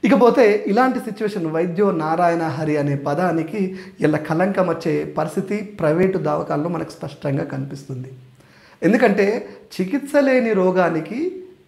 ఇకపోతే ఇలాంటి సిచ్యువేషన్ వైద్యో నారాయణ హరి అనే పదానికి ఇలా కలంకం వచ్చే పరిస్థితి ప్రైవేటు దవాఖానలో మనకు స్పష్టంగా కనిపిస్తుంది. ఎందుకంటే చికిత్స లేని రోగానికి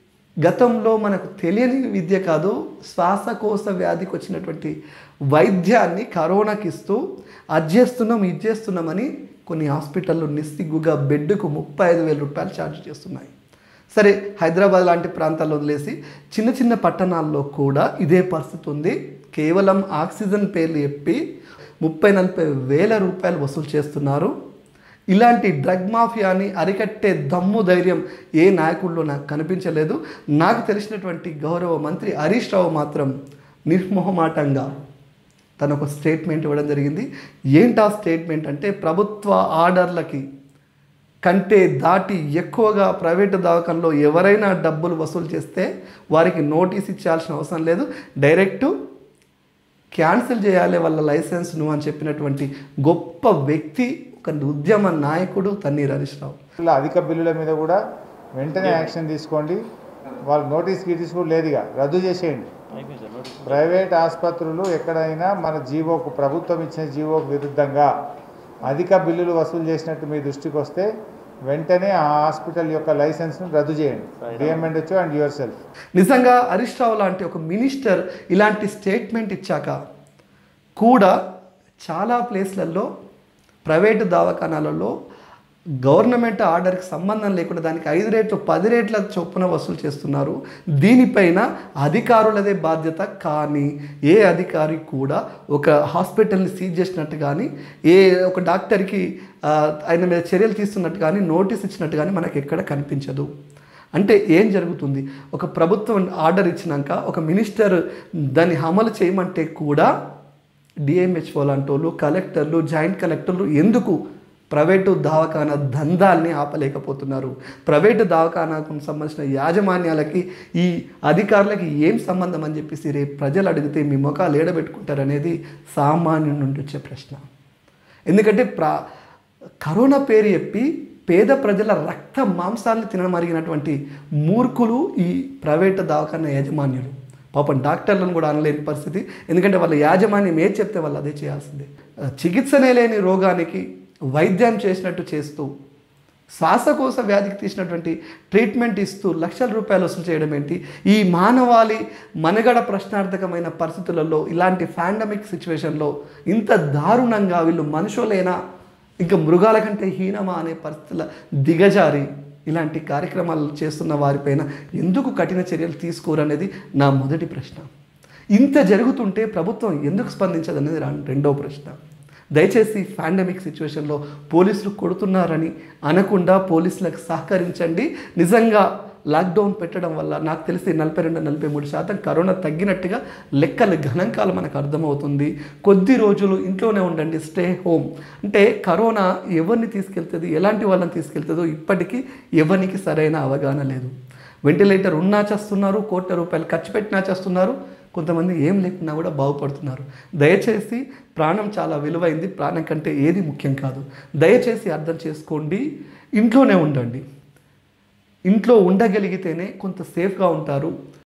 గతంలో మనకు తెలియని విద్య కాదు, శ్వాసకోశ వ్యాధికి వచ్చినటువంటి వైద్యాన్ని కరోనాకి ఇస్తూ అది చేస్తున్నాం ఇది చేస్తున్నామని కొన్ని హాస్పిటళ్ళు నిస్సిగ్గుగా బెడ్కు 35,000 రూపాయలు ఛార్జ్ చేస్తున్నాయి. సరే, హైదరాబాద్ లాంటి ప్రాంతాల్లో వదిలేసి చిన్న చిన్న పట్టణాల్లో కూడా ఇదే పరిస్థితి ఉంది. కేవలం ఆక్సిజన్ పేర్లు చెప్పి 30-40 వేల రూపాయలు వసూలు చేస్తున్నారు. ఇలాంటి డ్రగ్ మాఫియాని అరికట్టే దమ్ము ధైర్యం ఏ నాయకుల్లో నాకు కనిపించలేదు. నాకు తెలిసినటువంటి గౌరవ మంత్రి హరీష్ రావు మాత్రం నిర్మోహమాటంగా తను ఒక స్టేట్మెంట్ ఇవ్వడం జరిగింది. ఏంటి ఆ స్టేట్మెంట్ అంటే, ప్రభుత్వ ఆర్డర్లకి కంటే దాటి ఎక్కువగా ప్రైవేటు దవాఖానలో ఎవరైనా డబ్బులు వసూలు చేస్తే వారికి నోటీస్ ఇచ్చాల్సిన అవసరం లేదు, డైరెక్టు క్యాన్సిల్ చేయాలి వాళ్ళ లైసెన్స్ను అని చెప్పినటువంటి గొప్ప వ్యక్తి, ఒక ఉద్యమ నాయకుడు తన్నీర్ హరీష్ రావు. అధిక బిల్లుల మీద కూడా వెంటనే యాక్షన్ తీసుకోండి. వాళ్ళు నోటీస్ గీటీస్ కూడా లేదుగా, రద్దు చేసేయండి. ప్రైవేట్ ఆసుపత్రులు ఎక్కడైనా మన జీవోకు, ప్రభుత్వం ఇచ్చిన జీవోకు విరుద్ధంగా అధిక బిల్లులు వసూలు చేసినట్టు మీ దృష్టికి వస్తే వెంటనే ఆ హాస్పిటల్ యొక్క లైసెన్స్ను రద్దు చేయండి. DM and HO and your self. నిజంగా హరీష్ రావు లాంటి ఒక మినిస్టర్ ఇలాంటి స్టేట్మెంట్ ఇచ్చాక కూడా చాలా ప్లేస్లలో ప్రైవేటు దవాఖానాలలో గవర్నమెంట్ ఆర్డర్కి సంబంధం లేకుండా దానికి 5 రెట్లు 10 రెట్ల చొప్పున వసూలు చేస్తున్నారు. దీనిపైన అధికారులదే బాధ్యత. కానీ ఏ అధికారి కూడా ఒక హాస్పిటల్ని సీజ్ చేసినట్టు కానీ, ఒక డాక్టర్కి ఆయన మీద చర్యలు తీస్తున్నట్టు కానీ, నోటీస్ ఇచ్చినట్టు కానీ మనకు ఎక్కడ కనిపించదు. అంటే ఏం జరుగుతుంది? ఒక ప్రభుత్వం ఆర్డర్ ఇచ్చినాక ఒక మినిస్టర్ దాన్ని అమలు చేయమంటే కూడా డిఎంహెచ్ఓ లాంటి వాళ్ళు, కలెక్టర్లు, జాయింట్ కలెక్టర్లు ఎందుకు ప్రైవేటు దవాఖానా దందాల్ని ఆపలేకపోతున్నారు? ప్రైవేటు దవాఖానాకు సంబంధించిన యాజమాన్యాలకి ఈ అధికారులకి ఏం సంబంధం అని చెప్పేసి రేపు ప్రజలు అడిగితే మీ ముఖాలు ఏడబెట్టుకుంటారనేది సామాన్యుడి నుండి వచ్చే ప్రశ్న. ఎందుకంటే కరోనా పేరు చెప్పి పేద ప్రజల రక్త మాంసాలను తినమరిగినటువంటి మూర్ఖులు ఈ ప్రైవేటు దవాఖానా యాజమాన్యులు. పాపం డాక్టర్లను కూడా అనలేని పరిస్థితి. ఎందుకంటే వాళ్ళ యాజమాన్యం ఏది చెప్తే వాళ్ళు అదే చేయాల్సిందే. చికిత్సనే లేని రోగానికి వైద్యం చేసినట్టు చేస్తూ, శ్వాసకోశ వ్యాధికి తీసినటువంటి ట్రీట్మెంట్ ఇస్తూ లక్షల రూపాయలు వసూలు చేయడం ఏంటి? ఈ మానవాళి మనుగడ ప్రశ్నార్థకమైన పరిస్థితులలో, ఇలాంటి పాండమిక్ సిచ్యువేషన్లో ఇంత దారుణంగా వీళ్ళు మనుషులేనా, ఇంకా మృగాల కంటే హీనమా అనే పరిస్థితుల దిగజారి ఇలాంటి కార్యక్రమాలు చేస్తున్న వారిపైన ఎందుకు కఠిన చర్యలు తీసుకోరనేది నా మొదటి ప్రశ్న. ఇంత జరుగుతుంటే ప్రభుత్వం ఎందుకు స్పందించదనేది రెండో ప్రశ్న. దయచేసి పాండమిక్ సిచ్యువేషన్లో పోలీసులు కొడుతున్నారని అనకుండా పోలీసులకు సహకరించండి. నిజంగా లాక్డౌన్ పెట్టడం వల్ల నాకు తెలిసి 42-43% కరోనా తగ్గినట్టుగా లెక్కల గణాంకాలు మనకు అర్థమవుతుంది. కొద్ది రోజులు ఇంట్లోనే ఉండండి, స్టే హోమ్. అంటే కరోనా ఎవరిని తీసుకెళ్తుంది, ఎలాంటి వాళ్ళని తీసుకెళ్తుందో ఇప్పటికీ ఎవరికి సరైన అవగాహన లేదు. వెంటిలేటర్ ఉన్నా చేస్తున్నారు, ₹1,00,00,000 ఖర్చు పెట్టినా చేస్తున్నారు, కొంతమంది ఏం లేకున్నా కూడా బాగుపడుతున్నారు. దయచేసి ప్రాణం చాలా విలువైంది, ప్రాణం కంటే ఏది ముఖ్యం కాదు. దయచేసి అర్థం చేసుకోండి, ఇంట్లోనే ఉండండి. ఇంట్లో ఉండగలిగితేనే కొంత సేఫ్గా ఉంటారు.